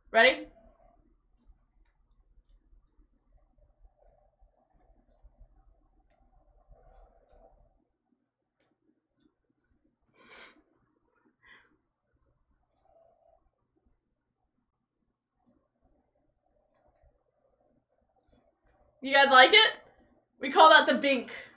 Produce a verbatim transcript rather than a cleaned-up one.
Ready? You guys like it? We call that the Bink.